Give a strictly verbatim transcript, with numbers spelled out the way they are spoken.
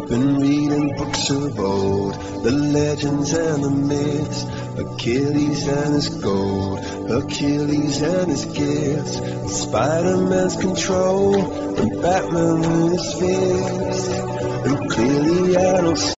Been reading books of old, the legends and the myths, Achilles and his gold, Achilles and his gifts, Spider-Man's control, and Batman with his fist. And clearly I don't